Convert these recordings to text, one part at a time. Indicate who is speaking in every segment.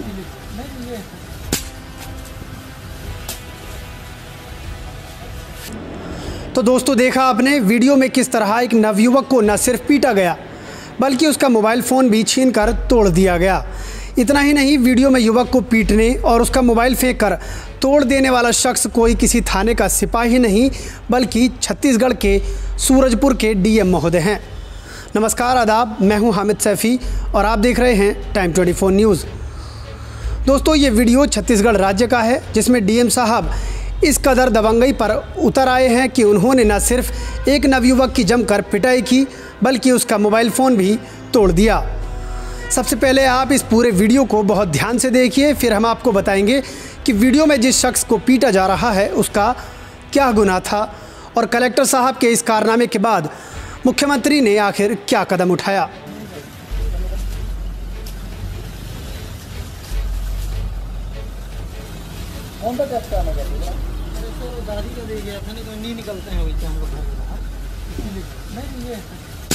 Speaker 1: तो दोस्तों, देखा आपने वीडियो में किस तरह एक नवयुवक को न सिर्फ पीटा गया बल्कि उसका मोबाइल फ़ोन भी छीनकर तोड़ दिया गया। इतना ही नहीं, वीडियो में युवक को पीटने और उसका मोबाइल फेंककर तोड़ देने वाला शख्स कोई किसी थाने का सिपाही नहीं बल्कि छत्तीसगढ़ के सूरजपुर के डीएम महोदय हैं। नमस्कार, आदाब, मैं हूं हामिद सैफ़ी और आप देख रहे हैं टाइम 24 न्यूज़। दोस्तों, ये वीडियो छत्तीसगढ़ राज्य का है जिसमें डीएम साहब इस कदर दबंगई पर उतर आए हैं कि उन्होंने न सिर्फ एक नवयुवक की जमकर पिटाई की बल्कि उसका मोबाइल फ़ोन भी तोड़ दिया। सबसे पहले आप इस पूरे वीडियो को बहुत ध्यान से देखिए, फिर हम आपको बताएंगे कि वीडियो में जिस शख्स को पीटा जा रहा है उसका क्या गुनाह था और कलेक्टर साहब के इस कारनामे के बाद मुख्यमंत्री ने आखिर क्या कदम उठाया।
Speaker 2: दादी का दे गया था, नहीं निकलते हैं वही हम लोग नहीं।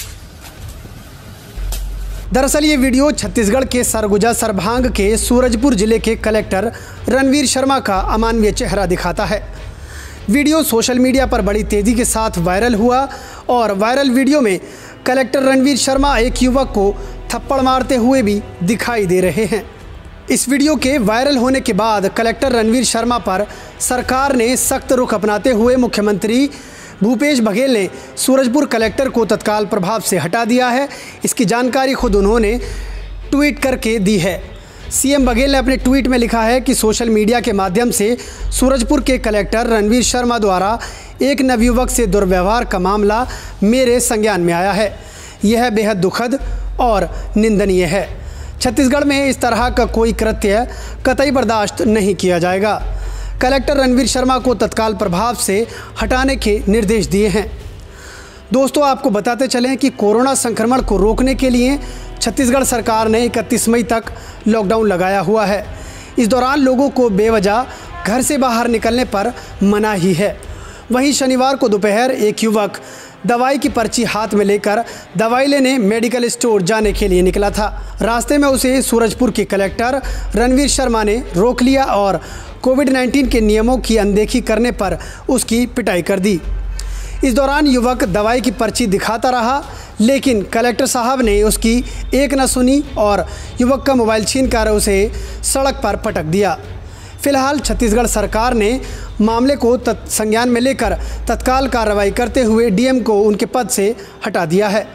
Speaker 1: दरअसल ये वीडियो छत्तीसगढ़ के सरगुजा सरभांग के सूरजपुर जिले के कलेक्टर रणवीर शर्मा का अमानवीय चेहरा दिखाता है। वीडियो सोशल मीडिया पर बड़ी तेज़ी के साथ वायरल हुआ और वायरल वीडियो में कलेक्टर रणवीर शर्मा एक युवक को थप्पड़ मारते हुए भी दिखाई दे रहे हैं। इस वीडियो के वायरल होने के बाद कलेक्टर रणवीर शर्मा पर सरकार ने सख्त रुख अपनाते हुए मुख्यमंत्री भूपेश बघेल ने सूरजपुर कलेक्टर को तत्काल प्रभाव से हटा दिया है। इसकी जानकारी खुद उन्होंने ट्वीट करके दी है। सीएम बघेल ने अपने ट्वीट में लिखा है कि सोशल मीडिया के माध्यम से सूरजपुर के कलेक्टर रणवीर शर्मा द्वारा एक नवयुवक से दुर्व्यवहार का मामला मेरे संज्ञान में आया है। यह बेहद दुखद और निंदनीय है। छत्तीसगढ़ में इस तरह का कोई कृत्य कतई बर्दाश्त नहीं किया जाएगा। कलेक्टर रणवीर शर्मा को तत्काल प्रभाव से हटाने के निर्देश दिए हैं। दोस्तों, आपको बताते चलें कि कोरोना संक्रमण को रोकने के लिए छत्तीसगढ़ सरकार ने 31 मई तक लॉकडाउन लगाया हुआ है। इस दौरान लोगों को बेवजह घर से बाहर निकलने पर मनाही है। वहीं शनिवार को दोपहर एक युवक दवाई की पर्ची हाथ में लेकर दवाई लेने मेडिकल स्टोर जाने के लिए निकला था। रास्ते में उसे सूरजपुर के कलेक्टर रणवीर शर्मा ने रोक लिया और कोविड-19 के नियमों की अनदेखी करने पर उसकी पिटाई कर दी। इस दौरान युवक दवाई की पर्ची दिखाता रहा, लेकिन कलेक्टर साहब ने उसकी एक न सुनी और युवक का मोबाइल छीनकर उसे सड़क पर पटक दिया। फिलहाल छत्तीसगढ़ सरकार ने मामले को संज्ञान में लेकर तत्काल कार्रवाई करते हुए डीएम को उनके पद से हटा दिया है।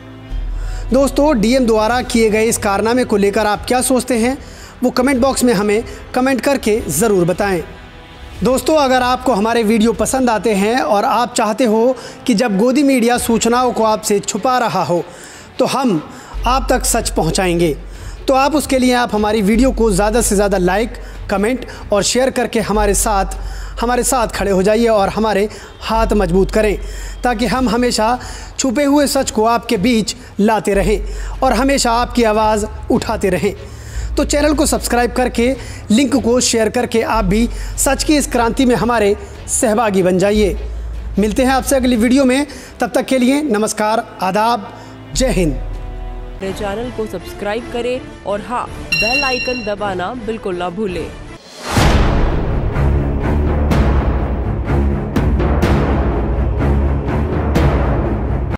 Speaker 1: दोस्तों, डीएम द्वारा किए गए इस कारनामे को लेकर आप क्या सोचते हैं, वो कमेंट बॉक्स में हमें कमेंट करके ज़रूर बताएं। दोस्तों, अगर आपको हमारे वीडियो पसंद आते हैं और आप चाहते हो कि जब गोदी मीडिया सूचनाओं को आपसे छुपा रहा हो तो हम आप तक सच पहुंचाएंगे, तो आप उसके लिए आप हमारी वीडियो को ज़्यादा से ज़्यादा लाइक, कमेंट और शेयर करके हमारे साथ खड़े हो जाइए और हमारे हाथ मजबूत करें, ताकि हम हमेशा छुपे हुए सच को आपके बीच लाते रहें और हमेशा आपकी आवाज़ उठाते रहें। तो चैनल को सब्सक्राइब करके लिंक को शेयर करके आप भी सच की इस क्रांति में हमारे सहभागी बन जाइए। मिलते हैं आपसे अगली वीडियो में, तब तक के लिए नमस्कार, आदाब, जय हिंद।
Speaker 3: चैनल को सब्सक्राइब करें और हाँ, बेल आइकन दबाना बिल्कुल ना भूलें।